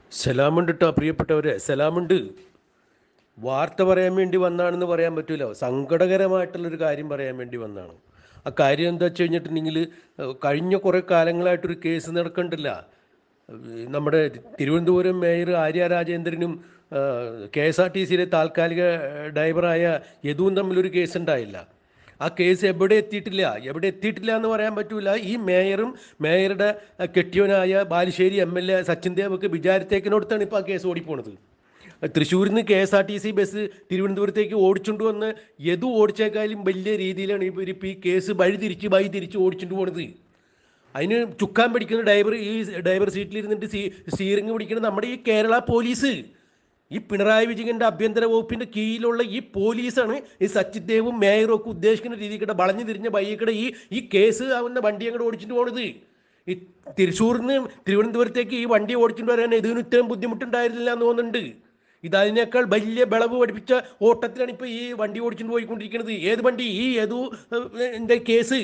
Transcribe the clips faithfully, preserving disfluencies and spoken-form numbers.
സലാമുണ്ട് കേട്ടോ പ്രിയപ്പെട്ടവരെ, സലാമുണ്ട്. വാർത്ത പറയാൻ വേണ്ടി വന്നാണെന്ന് പറയാൻ പറ്റില്ല, സങ്കടകരമായിട്ടുള്ളൊരു കാര്യം പറയാൻ വേണ്ടി വന്നതാണ്. ആ കാര്യം എന്താ വെച്ച് കഴിഞ്ഞിട്ടുണ്ടെങ്കിൽ, കഴിഞ്ഞ കുറേ കാലങ്ങളായിട്ടൊരു കേസ് നടക്കണ്ടില്ല. നമ്മുടെ തിരുവനന്തപുരം മേയർ ആര്യ രാജേന്ദ്രനും കെ എസ് ആർ ടി സിയിലെ താൽക്കാലിക ഡ്രൈവറായ യദുവും തമ്മിലൊരു കേസ് ഉണ്ടായില്ല. ആ കേസ് എവിടെ എത്തിയിട്ടില്ല, എവിടെ എത്തിയിട്ടില്ല എന്ന് പറയാൻ പറ്റൂല. ഈ മേയറും മേയറുടെ കെട്ടിയവനായ Balussery M L A Sachin ദേവൊക്കെ വിചാരത്തേക്കിനോടത്താണ് ഇപ്പോൾ ആ കേസ് ഓടിപ്പോണത്. തൃശ്ശൂരിൽ നിന്ന് K S R T C bus തിരുവനന്തപുരത്തേക്ക് ഓടിച്ചുകൊണ്ട് വന്ന് യദു ഓടിച്ചേക്കാളും വലിയ രീതിയിലാണ് ഇവർ ഇപ്പോൾ ഈ കേസ് വഴിതിരിച്ച് വഴിതിരിച്ച് ഓടിച്ചുകൊണ്ട് പോണത്. അതിന് ചുക്കാൻ പിടിക്കുന്ന ഡ്രൈവർ, ഈ ഡ്രൈവർ സീറ്റിലിരുന്നിട്ട് സീ സ്റ്റീറിംഗ് പിടിക്കുന്നത് നമ്മുടെ ഈ കേരള പോലീസ്, ഈ പിണറായി വിജയൻ്റെ ആഭ്യന്തര വകുപ്പിൻ്റെ കീഴിലുള്ള ഈ പോലീസാണ് ഈ സച്ചിൻ ദേവും മേയറും ഒക്കെ ഉദ്ദേശിക്കുന്ന രീതിക്കിടെ വളഞ്ഞു തിരിഞ്ഞ ബൈക്കിടെ ഈ ഈ കേസ് ആവുന്ന വണ്ടി അങ്ങോട്ട് ഓടിച്ചിട്ട് പോണത്. ഈ തൃശ്ശൂരിൽ നിന്ന് തിരുവനന്തപുരത്തേക്ക് ഈ വണ്ടി ഓടിച്ചിട്ട് വരാൻ ഇതിന് ഇത്രയും ബുദ്ധിമുട്ടുണ്ടായിരുന്നില്ല എന്ന് തോന്നുന്നുണ്ട്. ഇതതിനേക്കാൾ വലിയ വിളവ് പഠിപ്പിച്ച ഓട്ടത്തിലാണ് ഇപ്പോൾ ഈ വണ്ടി ഓടിച്ചിട്ട് പോയിക്കൊണ്ടിരിക്കുന്നത്. ഏത് വണ്ടി? ഈ യദു എൻ്റെ കേസ്.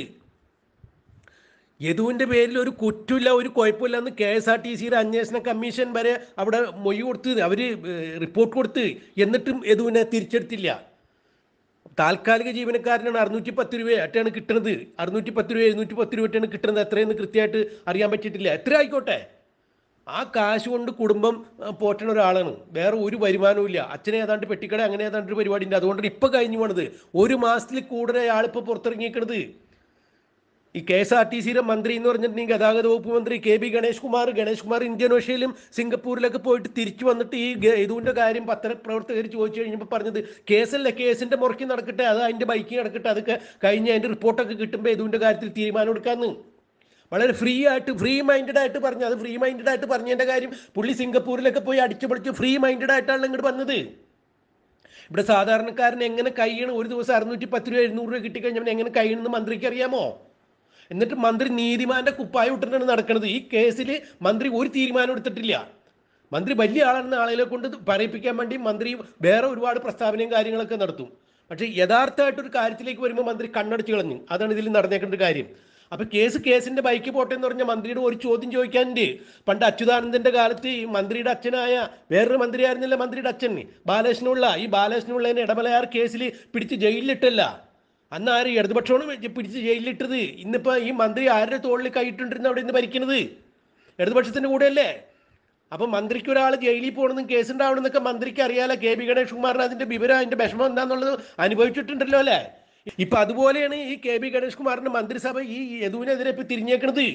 യദുവിൻ്റെ പേരിൽ ഒരു കുറ്റമില്ല, ഒരു കുഴപ്പമില്ല എന്ന് കെ എസ് ആർ ടി സിയുടെ അന്വേഷണ കമ്മീഷൻ വരെ അവിടെ മൊഴി കൊടുത്ത് അവർ റിപ്പോർട്ട് കൊടുത്ത്, എന്നിട്ടും യദുവിനെ തിരിച്ചെടുത്തില്ല. താൽക്കാലിക ജീവനക്കാരനാണ്, അറുന്നൂറ്റി പത്ത് രൂപയായിട്ടാണ് കിട്ടുന്നത്. അറുന്നൂറ്റി പത്ത് രൂപ എഴുന്നൂറ്റി പത്ത് രൂപയായിട്ടാണ് കിട്ടുന്നത്. എത്രയെന്ന് കൃത്യമായിട്ട് അറിയാൻ പറ്റിയിട്ടില്ല. എത്ര ആയിക്കോട്ടെ, ആ കാശ് കൊണ്ട് കുടുംബം പോറ്റണ ഒരാളാണ്. വേറെ ഒരു വരുമാനവും ഇല്ല. അച്ഛനെ ഏതാണ്ട് പെട്ടിക്കട അങ്ങനെ ഏതാണ്ട് ഒരു പരിപാടി ഉണ്ട്. അതുകൊണ്ടാണ് ഇപ്പോൾ കഴിഞ്ഞു പോണത്. ഒരു മാസത്തിൽ കൂടുതൽ ആളിപ്പോൾ പുറത്തിറങ്ങിയിരിക്കണത്. ഈ കെ എസ് ആർ ടി സിയുടെ മന്ത്രി എന്ന് പറഞ്ഞിട്ടുണ്ടെങ്കിൽ ഗതാഗത വകുപ്പ് മന്ത്രി കെ ബി ഗണേഷ് കുമാർ ഗണേഷ് കുമാർ ഇന്തോനേഷ്യയിലും സിംഗപ്പൂരിലൊക്കെ പോയിട്ട് തിരിച്ചു വന്നിട്ട് ഈ ഇതിൻ്റെ കാര്യം പത്രപ്രവർത്തകർ ചോദിച്ചു കഴിഞ്ഞപ്പോൾ പറഞ്ഞത്, കേസല്ല, കേസിൻ്റെ മുറയ്ക്ക് നടക്കട്ടെ, അത് അതിൻ്റെ ബൈക്കിൽ നടക്കട്ടെ, അതൊക്കെ കഴിഞ്ഞ് അതിൻ്റെ റിപ്പോർട്ടൊക്കെ കിട്ടുമ്പോൾ ഇതിൻ്റെ കാര്യത്തിൽ തീരുമാനം എടുക്കാമെന്ന് വളരെ ഫ്രീ ആയിട്ട് ഫ്രീ മൈൻഡഡ് ആയിട്ട് പറഞ്ഞു. അത് ഫ്രീ മൈൻഡഡ് ആയിട്ട് പറഞ്ഞതിൻ്റെ കാര്യം, പുള്ളി സിംഗപ്പൂരിലൊക്കെ പോയി അടിച്ചു പൊളിച്ച് ഫ്രീ മൈൻഡഡ് ആയിട്ടാണ് ഇങ്ങോട്ട് വന്നത്. ഇവിടെ സാധാരണക്കാരൻ എങ്ങനെ കഴിയണം? ഒരു ദിവസം അറുന്നൂറ്റി പത്ത് രൂപ എഴുന്നൂറ് രൂപ കിട്ടിക്കഴിഞ്ഞാൽ എങ്ങനെ കഴിയണമെന്ന് മന്ത്രിക്ക് അറിയാമോ? എന്നിട്ട് മന്ത്രി നീതിമാന്റെ കുപ്പായ ഇട്ടിട്ടാണ് നടക്കുന്നത്. ഈ കേസിൽ മന്ത്രി ഒരു തീരുമാനം എടുത്തിട്ടില്ല. മന്ത്രി വലിയ ആളാണെന്ന് ആളുകളെ കൊണ്ട് പറയിപ്പിക്കാൻ വേണ്ടി മന്ത്രി വേറെ ഒരുപാട് പ്രസ്താവനയും കാര്യങ്ങളൊക്കെ നടത്തും. പക്ഷേ യഥാർത്ഥമായിട്ടൊരു കാര്യത്തിലേക്ക് വരുമ്പോൾ മന്ത്രി കണ്ണടച്ച് കളഞ്ഞു. അതാണ് ഇതിൽ നടന്നേക്കേണ്ട കാര്യം. അപ്പോൾ കേസ് കേസിൻ്റെ ബൈക്ക് പോട്ടെ എന്ന് പറഞ്ഞാൽ മന്ത്രിയുടെ ഒരു ചോദ്യം ചോദിക്കാനുണ്ട്. പണ്ട് അച്യുതാനന്ദൻ്റെ കാലത്ത് ഈ മന്ത്രിയുടെ അച്ഛനായ വേറൊരു മന്ത്രിയായിരുന്നില്ല മന്ത്രിയുടെ അച്ഛൻ ബാലകൃഷ്ണപിള്ള. ഈ ബാലകൃഷ്ണപിള്ളേനെ ഇടമലയാർ കേസിൽ പിടിച്ച് ജയിലിലിട്ടല്ല. അന്ന് ആര്? ഇടതുപക്ഷമാണ് പിടിച്ച് ജയിലിലിട്ടത്. ഇന്നിപ്പോൾ ഈ മന്ത്രി ആരുടെ തോളിൽ കൈയിട്ടിരുന്ന അവിടെ ഇന്ന് ഭരിക്കുന്നത്? ഇടതുപക്ഷത്തിൻ്റെ കൂടെയല്ലേ? അപ്പം മന്ത്രിക്ക് ഒരാൾ ജയിലിൽ പോകണമെന്നും കേസുണ്ടാവണമെന്നൊക്കെ മന്ത്രിക്ക് അറിയാലോ. കെ ബി ഗണേഷ് കുമാറിന് അതിൻ്റെ വിവരം, അതിൻ്റെ വിഷമം എന്താണെന്നുള്ളത് അനുഭവിച്ചിട്ടുണ്ടല്ലോ അല്ലേ? ഇപ്പം അതുപോലെയാണ് ഈ കെ ബി ഗണേഷ് കുമാറിൻ്റെ മന്ത്രിസഭ ഈ യദുവിനെതിരെ ഇപ്പം തിരിഞ്ഞേക്കണത്.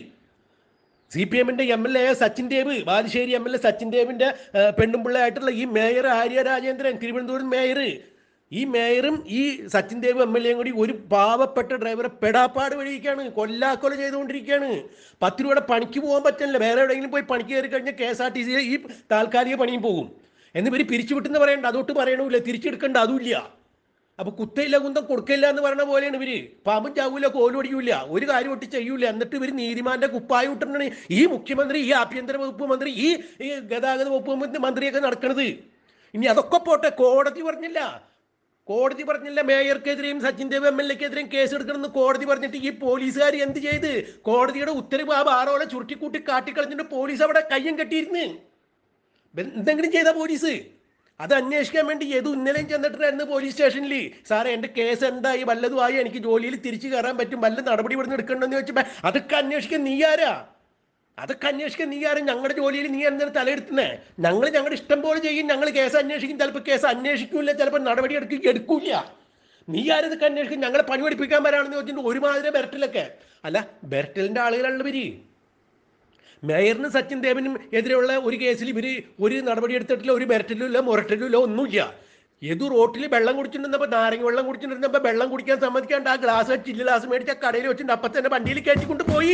സി പി എമ്മിൻ്റെ M L A Sachin Dev, Balussery M L A Sachin ദേവിൻ്റെ പെണ്ണുമ്പിള്ളയായിട്ടുള്ള ഈ മേയർ ആര്യ രാജേന്ദ്രൻ, തിരുവനന്തപുരം മേയർ, ഈ മേയറും ഈ സച്ചിൻ ദേവ് എം എൽ എയും കൂടി ഒരു പാവപ്പെട്ട ഡ്രൈവറെ പെടാപ്പാട് വഴിയിക്കാണ്, കൊല്ലാക്കൊല ചെയ്തുകൊണ്ടിരിക്കുകയാണ്. പത്ത് രൂപയുടെ പണിക്ക് പോകാൻ പറ്റില്ല. വേറെ എവിടെയെങ്കിലും പോയി പണിക്ക് കയറി കഴിഞ്ഞാൽ കെ എസ് ആർ ടി സിയിൽ ഈ താൽക്കാലിക പണിയും പോകും. എന്നിവർ പിരിച്ചു വിട്ടെന്ന് പറയണ്ട, അതൊട്ട് പറയണമില്ല, തിരിച്ചെടുക്കേണ്ട അതുമില്ല. അപ്പോൾ കുത്തയില്ല കുന്തം കൊടുക്കില്ല എന്ന് പറഞ്ഞ പോലെയാണ് ഇവർ. പാമ്പും ചാവൂല, കോലൊടിയൂല, ഒരു കാര്യം ഒട്ടി ചെയ്യൂല. എന്നിട്ട് ഇവർ നീതിമാന്റെ കുപ്പായ വിട്ടിട്ടാണ് ഈ മുഖ്യമന്ത്രി, ഈ ആഭ്യന്തര വകുപ്പ് മന്ത്രി, ഈ ഗതാഗത വകുപ്പ് മന്ത്രിയൊക്കെ നടക്കുന്നത്. ഇനി അതൊക്കെ പോട്ടെ, കോടതി പറഞ്ഞില്ല കോടതി പറഞ്ഞില്ല മേയർക്കെതിരെയും സച്ചിൻ ദേവ് എം എൽ എക്കെതിരെയും കേസ് എടുക്കണമെന്ന് കോടതി പറഞ്ഞിട്ട് ഈ പോലീസുകാർ എന്ത് ചെയ്ത്? കോടതിയുടെ ഉത്തരവ് ആ ബാറോളെ ചുരുട്ടിക്കൂട്ടി കാട്ടിക്കളഞ്ഞിട്ട് പോലീസ് അവിടെ കയ്യം കെട്ടിയിരുന്ന് എന്തെങ്കിലും ചെയ്ത പോലീസ് അത് അന്വേഷിക്കാൻ വേണ്ടി ഏത് ഇന്നലെയും ചെന്നിട്ടായിരുന്നു പോലീസ് സ്റ്റേഷനിൽ. സാറേ എൻ്റെ കേസ് എന്തായി, വല്ലതുമായി, എനിക്ക് ജോലിയിൽ തിരിച്ചു കയറാൻ പറ്റും, വല്ല നടപടി ഇവിടുന്ന് എടുക്കണമെന്ന് ചോദിച്ചപ്പോൾ അതൊക്കെ അന്വേഷിക്കാൻ നീ ആരാ? അതൊക്കെ അന്വേഷിക്കാൻ നീ ആരും? ഞങ്ങളുടെ ജോലിയിൽ നീ എന്തിനാണ് തലയെടുത്തുന്നേ? ഞങ്ങൾ ഞങ്ങളുടെ ഇഷ്ടം പോലെ ചെയ്യും. ഞങ്ങൾ കേസ് അന്വേഷിക്കും. ചിലപ്പോൾ കേസ് അന്വേഷിക്കില്ല, ചിലപ്പോൾ നടപടി എടുക്കുക എടുക്കില്ല. നീ ആരതൊക്കെ അന്വേഷിക്കും? ഞങ്ങളെ പണി പഠിപ്പിക്കാൻ വരാണെന്ന് ചോദിച്ചിട്ട് ഒരുമാതിരി ബെർട്ടലൊക്കെ അല്ല, ബെർട്ടലിൻ്റെ ആളുകളാണ് ഇവർ. മേയറിന് സച്ചിൻ ദേവിനും എതിരെയുള്ള ഒരു കേസിൽ ഇവർ ഒരു നടപടി എടുത്തിട്ടില്ല, ഒരു ബെർട്ടലും ഇല്ല, മൊരട്ടലും ഇല്ല, ഒന്നുമില്ല. ഏതു റോട്ടിൽ വെള്ളം കുടിച്ചിട്ടുണ്ടെന്നപ്പോൾ, നാരങ്ങ വെള്ളം കുടിച്ചിട്ടുണ്ടെന്നപ്പോൾ വെള്ളം കുടിക്കാൻ സമ്മതിക്കാണ്ട് ആ ഗ്ലാസ് ചില്ല് ഗ്ലാസ് മേടിച്ച കടയിൽ വെച്ചിട്ട് അപ്പം തന്നെ വണ്ടിയിൽ കയറ്റിക്കൊണ്ട് പോയി.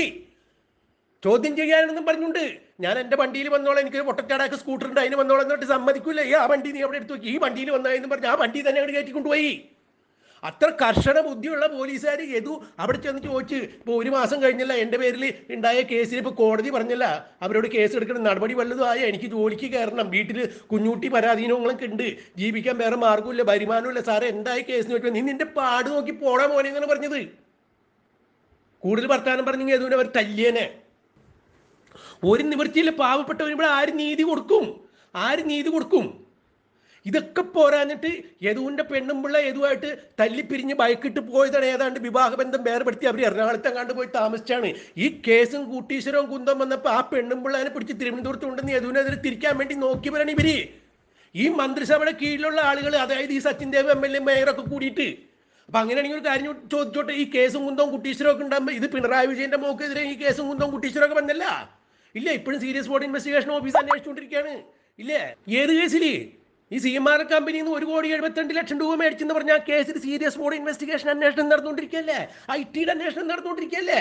ചോദ്യം ചെയ്യാനെന്നും പറഞ്ഞുകൊണ്ട് ഞാൻ എൻ്റെ വണ്ടിയിൽ വന്നോളാം, എനിക്ക് പൊട്ടച്ചാടാക്ക് സ്കൂട്ടർ ഉണ്ട്, അതിന് വന്നോളാം എന്നിട്ട് സമ്മതിക്കൂല. ഈ ആ വണ്ടി നീ അവിടെ എടുത്ത് നോക്കി, ഈ വണ്ടിയിൽ വന്നതെന്ന് പറഞ്ഞ് ആ വണ്ടി തന്നെ അങ്ങോട്ട് കയറ്റിക്കൊണ്ടുപോയി. അത്ര കർശന ബുദ്ധിയുള്ള പോലീസുകാർ ഏതു അവിടെ ചെന്ന് ചോദിച്ച്, ഇപ്പോൾ ഒരു മാസം കഴിഞ്ഞല്ല എൻ്റെ പേരിൽ ഉണ്ടായ കേസിൽ ഇപ്പോൾ കോടതി പറഞ്ഞല്ല അവരോട് കേസ് എടുക്കണം, നടപടി വല്ലതും ആയ, എനിക്ക് ജോലിക്ക് കയറണം, വീട്ടിൽ കുഞ്ഞൂട്ടി പരാധീനങ്ങളൊക്കെ ഉണ്ട്, ജീവിക്കാൻ വേറെ മാർഗ്ഗമില്ല, വരുമാനമില്ല, സാറേ എന്തായി കേസിന് വെച്ചാൽ നീ നിന്റെ പാട് നോക്കി പോടാ മോനെ എന്നാണ് പറഞ്ഞത്. കൂടുതൽ വർത്താനം പറഞ്ഞെങ്കിൽ ഏതുവിനെ അവർ തല്ലിയനെ. ഒരു നിവൃത്തിയില്ല. പാവപ്പെട്ടവർ ഇവിടെ ആര് നീതി കൊടുക്കും? ആര് നീതി കൊടുക്കും? ഇതൊക്കെ പോരാഞ്ഞിട്ട് യദുവിൻ്റെ പെണ്ണുമ്പിള്ള യദുവായിട്ട് തല്ലിപ്പിരിഞ്ഞ് ബൈക്കിട്ട് പോയതാണ്. ഏതാണ്ട് വിവാഹബന്ധം വേർപെടുത്തി അവർ എറണാകുളത്തെ കണ്ട് പോയി താമസിച്ചാണ്. ഈ കേസും കൂട്ടീശ്വരവും കുന്തം വന്നപ്പോൾ ആ പെണ്ണുമ്പിള്ളനെ പിടിച്ച് തിരുവനന്തപുരത്ത് കൊണ്ടുവന്ന് യദുവിനെതിരെ തിരിക്കാൻ വേണ്ടി നോക്കിയവരാണ് ഇവര്. ഈ മന്ത്രിസഭയുടെ കീഴിലുള്ള ആളുകൾ, അതായത് ഈ Sachin Dev M L A മേയറൊക്കെ കൂടിയിട്ട്. അപ്പം അങ്ങനെയാണെങ്കിൽ ഒരു കാര്യം ചോദിച്ചോട്ടെ, ഈ കേസും കുന്തവും കുട്ടീശ്വരമൊക്കെ ഉണ്ടാകുമ്പോൾ ഇത് പിണറായി വിജയന്റെ മോക്കെതിരെ ഈ കേസും കുന്തവും കുട്ടീശ്വരമൊക്കെ വന്നല്ല? ഇല്ല, ഇപ്പോഴും സീരിയസ് ബോർഡ് ഇൻവെസ്റ്റിഗേഷൻ ഓഫീസ് അന്വേഷിച്ചുകൊണ്ടിരിക്കുകയാണ്. ഇല്ലേ? ഏത് കേസിൽ? ഈ സി എം ആർ കമ്പനിയിൽ നിന്ന് ഒരു കോടി എഴുപത്തിരണ്ട് ലക്ഷം രൂപ മേടിച്ചെന്ന് പറഞ്ഞാൽ ആ കേസിൽ സീരിയസ് ബോർഡ് ഇൻവെസ്റ്റിഗേഷൻ അന്വേഷണം നടന്നുകൊണ്ടിരിക്കുകയല്ലേ? ഐ ടിയുടെ അന്വേഷണം നടന്നുകൊണ്ടിരിക്കുകയല്ലേ?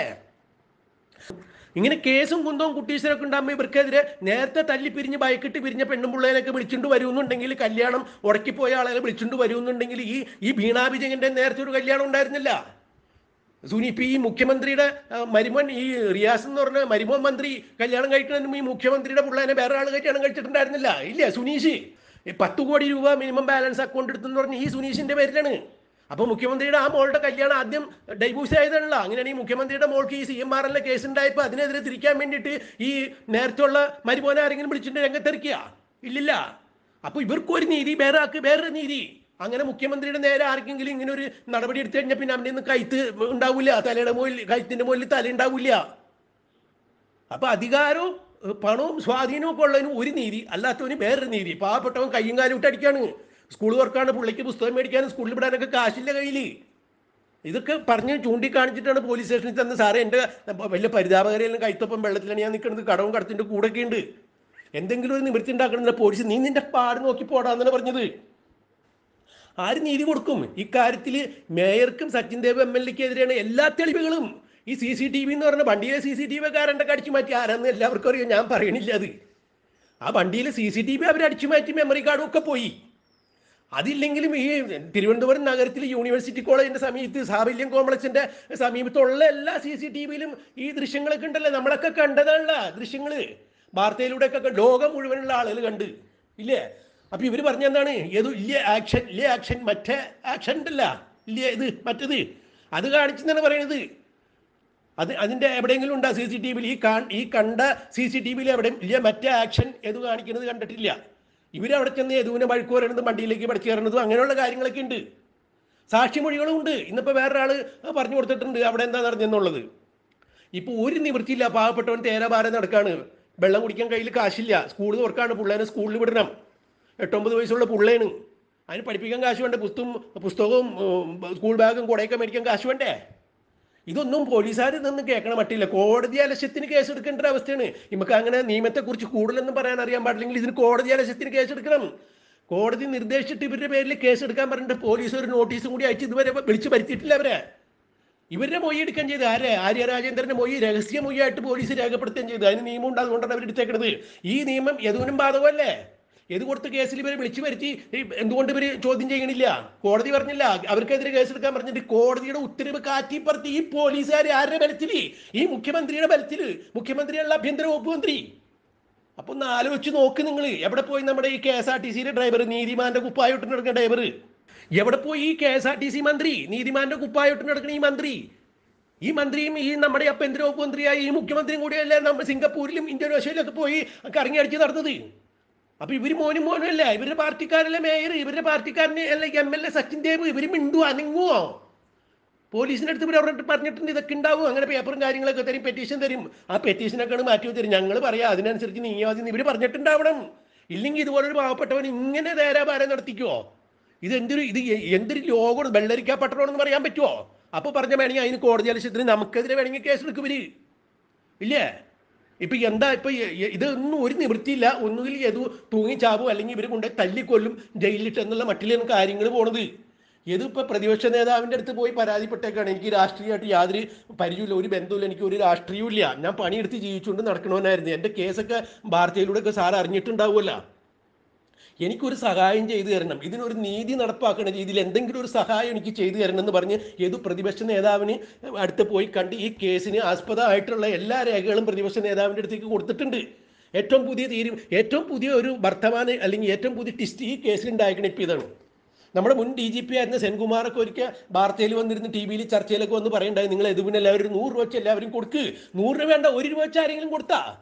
ഇങ്ങനെ കേസും കുന്തവും കുട്ടീശ്വരൊക്കെ ഉണ്ടാകുമ്പോൾ ഇവർക്കെതിരെ നേരത്തെ തല്ലിപ്പിരിഞ്ഞ് ബൈക്കിട്ട് പിരിഞ്ഞ പെണ്ണുമ്പിള്ളേനൊക്കെ വിളിച്ചുകൊണ്ട് വരുന്നുണ്ടെങ്കിൽ, കല്യാണം ഉടക്കിപ്പോയ ആളുകളെ വിളിച്ചുകൊണ്ട് വരുന്നുണ്ടെങ്കിൽ, ഈ ഈ വീണാ വിജയന്റെ നേരത്തെ ഒരു കല്യാണം ഉണ്ടായിരുന്നില്ല. സുനി ഇപ്പം ഈ മുഖ്യമന്ത്രിയുടെ മരുമോൻ, ഈ റിയാസ് എന്ന് പറഞ്ഞ മരുമോൻ മന്ത്രി കല്യാണം കഴിക്കുന്നതിനും ഈ മുഖ്യമന്ത്രിയുടെ പിള്ളേനെ വേറെ ആൾ കല്യാണം കഴിച്ചിട്ടുണ്ടായിരുന്നില്ല. ഇല്ല, സുനീഷ് പത്ത് കോടി രൂപ മിനിമം ബാലൻസ് അക്കൗണ്ട് എടുത്തെന്ന് പറഞ്ഞ് ഈ സുനീഷിന്റെ പേരിലാണ്. അപ്പോൾ മുഖ്യമന്ത്രിയുടെ ആ മോളുടെ കല്യാണം ആദ്യം ഡൈവോഴ്സ് ആയതാണല്ലോ. അങ്ങനെയാണെങ്കിൽ മുഖ്യമന്ത്രിയുടെ മോൾക്ക് ഈ സി എം ആർ എല്ലിലെ കേസ് ഉണ്ടായപ്പോൾ അതിനെതിരെ തിരിക്കാൻ വേണ്ടിയിട്ട് ഈ നേരത്തെയുള്ള മരുമോനെ ആരെങ്കിലും വിളിച്ചിട്ട് രംഗത്തെറിക്കുക? ഇല്ലില്ല. അപ്പോൾ ഇവർക്കൊരു നീതി, വേറെ ആൾക്ക് വേറൊരു നീതി. അങ്ങനെ മുഖ്യമന്ത്രിയുടെ നേരെ ആർക്കെങ്കിലും ഇങ്ങനെ ഒരു നടപടി എടുത്തു കഴിഞ്ഞാൽ പിന്നെ അവൻ്റെ നിന്ന് കൈത്ത് ഉണ്ടാവില്ല, തലയുടെ മുകളിൽ, കൈത്തിൻ്റെ മുകളിൽ തല ഉണ്ടാവില്ല. അപ്പോൾ അധികാരവും പണവും സ്വാധീനവും ഒക്കെ ഉള്ളതിന് ഒരു നീതി, അല്ലാത്തവന് വേറൊരു നീതി. പാവപ്പെട്ടവൻ കയ്യും കാലും ഇട്ട് അടിക്കാണ്. സ്കൂൾ വർക്കാണ്, പിള്ളേക്ക് പുസ്തകം മേടിക്കാനും സ്കൂളിൽ വിടാനൊക്കെ കാശില്ല കയ്യിൽ. ഇതൊക്കെ പറഞ്ഞ് ചൂണ്ടിക്കാണിച്ചിട്ടാണ് പോലീസ് സ്റ്റേഷനിൽ തന്ന്, സാറേ എൻ്റെ വലിയ പരിതാപകരയിലും കൈത്തൊപ്പം വെള്ളത്തിലാണ് ഞാൻ നിൽക്കുന്നത്, കടവും കടത്തിൻ്റെ കൂടെയൊക്കെ ഉണ്ട്, എന്തെങ്കിലും ഒരു നിവൃത്തി ഉണ്ടാക്കണമെന്ന പോലീസ് നീ നിന്റെ പാട് നോക്കി പോടാന്നാണ് പറഞ്ഞത്. ആര് നീതി കൊടുക്കും ഇക്കാര്യത്തിൽ? മേയർക്കും സച്ചിൻ ദേവ് എം എൽ എക്കെതിരെയാണ് എല്ലാ തെളിവുകളും. ഈ സി സി ടി വി എന്ന് പറഞ്ഞ വണ്ടിയിലെ സി സി ടി വി കാരൻ്റെ അടിച്ചു മാറ്റി ആരാന്ന് എല്ലാവർക്കും അറിയാം, ഞാൻ പറയണില്ല അത്. ആ വണ്ടിയിലെ സി സി ടി വി അവർ അടിച്ചു മാറ്റി, മെമ്മറി കാർഡും ഒക്കെ പോയി. അതില്ലെങ്കിലും ഈ തിരുവനന്തപുരം നഗരത്തിൽ യൂണിവേഴ്സിറ്റി കോളേജിൻ്റെ സമീപത്ത്, സാബല്യം കോംപ്ലക്സിൻ്റെ സമീപത്തുള്ള എല്ലാ സി സി ടി വിയിലും ഈ ദൃശ്യങ്ങളൊക്കെ ഉണ്ടല്ലോ, നമ്മളൊക്കെ കണ്ടതാണല്ല ദൃശ്യങ്ങൾ, വാർത്തയിലൂടെയൊക്കെ ലോകം മുഴുവനുള്ള ആളുകൾ കണ്ട്. ഇല്ലേ? അപ്പം ഇവർ പറഞ്ഞെന്താണ്? ഏതോ ഇല്ല ആക്ഷൻ, ഇല്ല ആക്ഷൻ, മറ്റേ ആക്ഷൻ ഉണ്ടല്ല, ഇല്ല ഇത് മറ്റത്, അത് കാണിച്ചെന്നാണ് പറയുന്നത്. അത് അതിൻ്റെ എവിടെയെങ്കിലും ഉണ്ടോ സി സി ടി വിയിൽ? ഈ കാ ഈ കണ്ട സി സി ടി വിയിൽ എവിടെയും ഇല്ല മറ്റേ ആക്ഷൻ ഏത് കാണിക്കുന്നത് കണ്ടിട്ടില്ല. ഇവരവിടെ ചെന്ന് യദുവിനെ വഴുക്ക് പറയുന്നതും വണ്ടിയിലേക്ക് പഠിച്ചു കയറുന്നതും അങ്ങനെയുള്ള കാര്യങ്ങളൊക്കെ ഉണ്ട്. സാക്ഷിമൊഴികളും ഉണ്ട്. ഇന്നിപ്പോൾ വേറൊരാൾ പറഞ്ഞു കൊടുത്തിട്ടുണ്ട് അവിടെ എന്താ നടന്നെന്നുള്ളത്. ഇപ്പോൾ ഒരു നിവൃത്തിയില്ല, പാവപ്പെട്ടവൻ തേരാഭാരം നടക്കാണ്, വെള്ളം കുടിക്കാൻ കയ്യിൽ കാശില്ല, സ്കൂൾ തുറക്കാണ്, പിള്ളേനെ സ്കൂളിൽ വിടണം, എട്ടൊമ്പത് വയസ്സുള്ള പിള്ളേണ്, അതിന് പഠിപ്പിക്കാൻ കാശ് വേണ്ടേ, പുസ്തകം പുസ്തകവും സ്കൂൾ ബാഗും കുടയൊക്കെ മേടിക്കാൻ കാശ് വേണ്ടേ? ഇതൊന്നും പോലീസുകാർ ഇതൊന്നും കേൾക്കണ മട്ടില്ല. കോടതി അലസ്യത്തിന് കേസെടുക്കേണ്ട ഒരു അവസ്ഥയാണ്. നമുക്ക് അങ്ങനെ നിയമത്തെക്കുറിച്ച് കൂടുതലൊന്നും പറയാൻ അറിയാൻ പാടില്ലെങ്കിൽ ഇതിന് കോടതി അലസ്യത്തിന് കേസെടുക്കണം. കോടതി നിർദ്ദേശിച്ചിട്ട് ഇവരുടെ പേരിൽ കേസെടുക്കാൻ പറഞ്ഞിട്ട് പോലീസ് ഒരു നോട്ടീസും കൂടി അയച്ച് ഇതുവരെ വിളിച്ച് വരുത്തിയിട്ടില്ല അവരെ. ഇവരുടെ മൊഴി എടുക്കാൻ ചെയ്ത് ആരെ? ആര്യ രാജേന്ദ്രൻ്റെ മൊഴി രഹസ്യ മൊഴിയായിട്ട് പോലീസ് രേഖപ്പെടുത്തുകയും ചെയ്തു. അതിന് നിയമം ഉണ്ട്, അതുകൊണ്ടാണ് അവർ എടുത്തേക്കുന്നത്. ഈ നിയമം യദുവിനും ബാധകമല്ലേ? ഏത് കൊടുത്ത കേസിൽ ഇവരെ വിളിച്ചു വരുത്തി എന്തുകൊണ്ട് ഇവർ ചോദ്യം ചെയ്യണില്ല? കോടതി പറഞ്ഞില്ല അവർക്കെതിരെ കേസെടുക്കാൻ പറഞ്ഞിട്ട് കോടതിയുടെ ഉത്തരവ് കാറ്റിപ്പറത്തി ഈ പോലീസുകാർ ആരുടെ ബലത്തിൽ? ഈ മുഖ്യമന്ത്രിയുടെ ബലത്തിൽ. മുഖ്യമന്ത്രിയുള്ള ആഭ്യന്തര വകുപ്പ് മന്ത്രി. അപ്പൊ ഒന്ന് ആലോചിച്ച് നോക്ക് നിങ്ങൾ. എവിടെ പോയി നമ്മുടെ ഈ കെ എസ് ആർ ടി സിയുടെ ഡ്രൈവർ, നീതിമാന്റെ കുപ്പായോട്ട് നടക്കുന്ന ഡ്രൈവർ? എവിടെ പോയി ഈ K S R T C മന്ത്രി, നീതിമാന്റെ കുപ്പായോട്ട് നടക്കുന്ന ഈ മന്ത്രി? ഈ മന്ത്രിയും ഈ നമ്മുടെ ആഭ്യന്തര വകുപ്പ് മന്ത്രിയായി ഈ മുഖ്യമന്ത്രിയും കൂടിയല്ലേ നമ്മൾ സിംഗപ്പൂരിലും ഇന്തോനേഷ്യയിലൊക്കെ പോയി കറങ്ങി അടിച്ച് നടന്നത്? അപ്പൊ ഇവര് മോനും മോനും അല്ല, ഇവരുടെ പാർട്ടിക്കാരല്ലേ മേയർ, ഇവരുടെ പാർട്ടിക്കാരന് അല്ല M L A Sachin Dev. ഇവര് മിണ്ടുവോ അനങ്ങുവോ? പോലീസിൻ്റെ അടുത്ത് ഇവർ അവിടെ പറഞ്ഞിട്ടുണ്ട് ഇതൊക്കെ ഉണ്ടാവും, അങ്ങനെ പേപ്പറും കാര്യങ്ങളൊക്കെ തരും, പെറ്റീഷൻ തരും. ആ പെറ്റീഷനൊക്കെയാണ് മാറ്റി തരും. ഞങ്ങൾ പറയാം അതിനനുസരിച്ച് നീങ്ങാതി ഇവർ പറഞ്ഞിട്ടുണ്ടാവണം. ഇല്ലെങ്കിൽ ഇതുപോലൊരു പാവപ്പെട്ടവൻ ഇങ്ങനെ ധേരാഭാരം നടത്തിക്കുവോ? ഇത് എന്തൊരു ഇത് എന്തൊരു ലോകം, വെള്ളരിക്കാ പട്ടണമെന്ന് പറയാൻ പറ്റുമോ? അപ്പോൾ പറഞ്ഞ വേണമെങ്കിൽ അതിന് കോടതി അലക്ഷ്യത്തിന് നമുക്കെതിരെ വേണമെങ്കിൽ കേസെടുക്കും ഇവര്. ഇല്ലേ? ഇപ്പം എന്താ ഇപ്പം ഇതൊന്നും ഒരു നിവൃത്തിയില്ല. ഒന്നുകിൽ ഏതു തൂങ്ങിച്ചാവും, അല്ലെങ്കിൽ ഇവർ കൊണ്ട് തല്ലിക്കൊല്ലും, ജയിലിലിട്ട് എന്നുള്ള മട്ടിലാണ് കാര്യങ്ങൾ പോണത്. ഇതിപ്പോൾ പ്രതിപക്ഷ നേതാവിൻ്റെ അടുത്ത് പോയി പരാതിപ്പെട്ടേക്കാണ്, എനിക്ക് രാഷ്ട്രീയമായിട്ട് യാതൊരു പരിചയമില്ല, ഒരു ബന്ധമില്ല, എനിക്ക് ഒരു രാഷ്ട്രീയവും ഇല്ല, ഞാൻ പണിയെടുത്ത് ജീവിച്ചുകൊണ്ട് നടക്കണമെന്നായിരുന്നു, എൻ്റെ കേസൊക്കെ വാർത്തയിലൂടെയൊക്കെ സാർ അറിഞ്ഞിട്ടുണ്ടാവുമല്ലോ, എനിക്കൊരു സഹായം ചെയ്തു തരണം, ഇതിനൊരു നീതി നടപ്പാക്കുന്ന രീതിയിൽ എന്തെങ്കിലും ഒരു സഹായം എനിക്ക് ചെയ്തു തരണം എന്ന് പറഞ്ഞ് ഏതു പ്രതിപക്ഷ നേതാവിന് അടുത്ത് പോയി കണ്ട് ഈ കേസിന് ആസ്പദമായിട്ടുള്ള എല്ലാ രേഖകളും പ്രതിപക്ഷ നേതാവിൻ്റെ അടുത്തേക്ക് കൊടുത്തിട്ടുണ്ട്. ഏറ്റവും പുതിയ തീരു ഏറ്റവും പുതിയ ഒരു വർത്തമാനം അല്ലെങ്കിൽ ഏറ്റവും പുതിയ ടിസ്റ്റ് ഈ കേസിൽ ഉണ്ടായിരിക്കണം. ഇപ്പോൾ ഇതാണ് നമ്മുടെ മുൻ ഡി ജി പി ആയിരുന്ന സെൻകുമാറൊക്കെ ഒരിക്കൽ വാർത്തയിൽ വന്നിരുന്ന് ടി വിയിൽ ചർച്ചയിലൊക്കെ വന്ന് പറയണ്ടായി, നിങ്ങൾ എതുവിന് എല്ലാവരും നൂറ് രൂപ വെച്ച് എല്ലാവരും കൊടുക്ക്, നൂറ് രൂപ വേണ്ട ഒരു രൂപ വെച്ച് ആരെങ്കിലും കൊടുത്താ?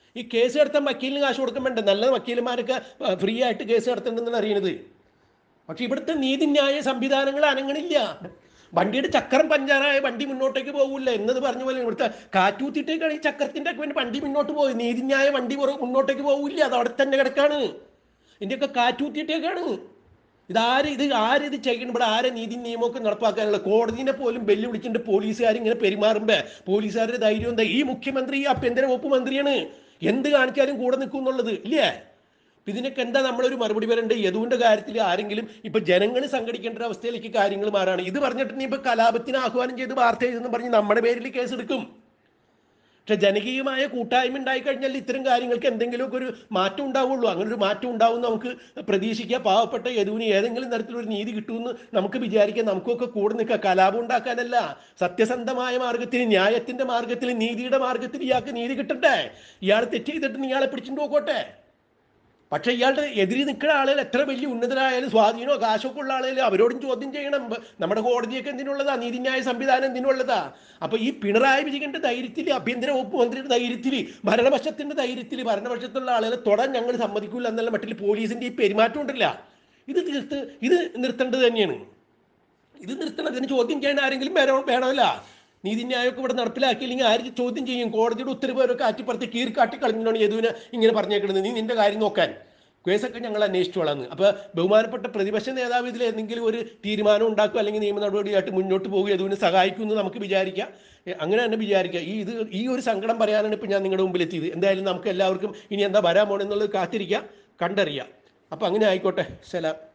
ഈ കേസ് നടത്താൻ വക്കീലിന് കാശ് കൊടുക്കാൻ വേണ്ട, നല്ല വക്കീലന്മാരൊക്കെ ഫ്രീ ആയിട്ട് കേസ് നടത്തേണ്ടതെന്നാണ് അറിയണത്. പക്ഷെ ഇവിടുത്തെ നീതിന്യായ സംവിധാനങ്ങൾ അനങ്ങണില്ല. വണ്ടിയുടെ ചക്രം പഞ്ചാറായ വണ്ടി മുന്നോട്ടേക്ക് പോകില്ല എന്നത് പറഞ്ഞ പോലെ ഇവിടുത്തെ കാറ്റൂത്തിട്ടേക്കാണ് ഈ ചക്രത്തിൻ്റെ ഒക്കെ വണ്ടി മുന്നോട്ട് പോയി. നീതിന്യായ വണ്ടി മുന്നോട്ടേക്ക് പോകില്ല, അത് അവിടെ തന്നെ കിടക്കാണ്. ഇതിൻ്റെയൊക്കെ കാറ്റൂത്തിട്ടേക്കാണ്. ഇതാര് ഇത് ആരിത് ചെയ്യണം? ഇവിടെ ആരെ നീതി നിയമമൊക്കെ നടപ്പാക്കാനുള്ള? കോടതിനെ പോലും വെല്ലുവിളിച്ചിട്ട് പോലീസുകാർ ഇങ്ങനെ പെരുമാറുമ്പോൾ പോലീസുകാരുടെ ധൈര്യം എന്താ? ഈ മുഖ്യമന്ത്രി ആഭ്യന്തര വകുപ്പ് മന്ത്രിയാണ്, എന്ത് കാണിച്ചാലും കൂടെ നിൽക്കും എന്നുള്ളത് ഇല്ലേ? ഇതിനൊക്കെ എന്താ നമ്മളൊരു മറുപടി വരേണ്ടത്? യദുവിൻ്റെ കാര്യത്തിൽ ആരെങ്കിലും ഇപ്പം ജനങ്ങൾ സംഘടിക്കേണ്ട ഒരു അവസ്ഥയിലേക്ക് കാര്യങ്ങൾ മാറാണ്. ഇത് പറഞ്ഞിട്ട് നീ ഇപ്പം കലാപത്തിന് ആഹ്വാനം ചെയ്ത് വാർത്ത എഴുതുന്നു പറഞ്ഞ് നമ്മുടെ പേരിൽ കേസെടുക്കും. പക്ഷെ ജനകീയമായ കൂട്ടായ്മ ഉണ്ടായിക്കഴിഞ്ഞാൽ ഇത്തരം കാര്യങ്ങൾക്ക് എന്തെങ്കിലുമൊക്കെ ഒരു മാറ്റം ഉണ്ടാവുള്ളൂ. അങ്ങനെ ഒരു മാറ്റം ഉണ്ടാവും നമുക്ക് പ്രതീക്ഷിക്കുക. പാവപ്പെട്ട യദുവിന് ഏതെങ്കിലും തരത്തിലൊരു നീതി കിട്ടുമെന്ന് നമുക്ക് വിചാരിക്കാം. നമുക്കൊക്കെ കൂടെ നിൽക്കുക. കലാപം ഉണ്ടാക്കാനല്ല, സത്യസന്ധമായ മാർഗത്തിൽ, ന്യായത്തിൻ്റെ മാർഗത്തിൽ, നീതിയുടെ മാർഗത്തിൽ ഇയാൾക്ക് നീതി കിട്ടട്ടെ. ഇയാൾ തെറ്റ് ചെയ്തിട്ട് ഇയാളെ പിടിച്ചിട്ട് പോകട്ടെ. പക്ഷേ ഇയാളുടെ എതിരി നിൽക്കുന്ന ആളുകൾ എത്ര വലിയ ഉന്നതരായാലും സ്വാധീനമോ കാശൊക്കെ ഉള്ള ആളുകൾ അവരോടും ചോദ്യം ചെയ്യണം. നമ്മുടെ കോടതിയൊക്കെ എന്തിനുള്ളതാ? നീതിന്യായ സംവിധാനം എന്തിനുള്ളതാ? അപ്പോൾ ഈ പിണറായി വിജയൻ്റെ ധൈര്യത്തിൽ, ആഭ്യന്തര വകുപ്പ് മന്ത്രിയുടെ ധൈര്യത്തിൽ, ഭരണപക്ഷത്തിൻ്റെ ധൈര്യത്തിൽ ഭരണപക്ഷത്തുള്ള ആളുകളെ തൊടാൻ ഞങ്ങൾ സമ്മതിക്കില്ല എന്നുള്ള മട്ടിൽ പോലീസിൻ്റെ ഈ പെരുമാറ്റം ഉണ്ടല്ല, ഇത് തീർത്ത് ഇത് നിർത്തേണ്ടത് തന്നെയാണ്. ഇത് നിർത്തണം. ഇതിന് ചോദ്യം ചെയ്യാൻ ആരെങ്കിലും വേണം വേണമല്ല. നീതിന്യായമൊക്കെ ഇവിടെ നടപ്പിലാക്കിയില്ലെങ്കിൽ ആര് ചോദ്യം ചെയ്യും? കോടതിയുടെ ഉത്തരവുകാരൊക്കെ ആറ്റിപ്പുറത്ത് കീറി കാട്ടി കളഞ്ഞാണ് യദുവിനെ ഇങ്ങനെ പറഞ്ഞേക്കുന്നത്. നീ നിന്റെ കാര്യം നോക്കാൻ, കേസൊക്കെ ഞങ്ങൾ അന്വേഷിച്ചോളാന്ന്. അപ്പോൾ ബഹുമാനപ്പെട്ട പ്രതിപക്ഷ നേതാവ് ഇതിൽ എന്തെങ്കിലും ഒരു തീരുമാനം ഉണ്ടാക്കുക അല്ലെങ്കിൽ നിയമ നടപടിയായിട്ട് മുന്നോട്ട് പോകുക യദുവിനെ സഹായിക്കുമെന്ന് നമുക്ക് വിചാരിക്കാം. അങ്ങനെ തന്നെ വിചാരിക്കുക. ഈ ഇത് ഈ ഒരു സങ്കടം പറയാനാണ് ഇപ്പോൾ ഞാൻ നിങ്ങളുടെ മുമ്പിൽ എത്തിയത്. എന്തായാലും നമുക്ക് എല്ലാവർക്കും ഇനി എന്താ വരാൻ പോകണമെന്നുള്ളത് കാത്തിരിക്കാം, കണ്ടറിയാം. അപ്പോൾ അങ്ങനെ ആയിക്കോട്ടെ. സലാം.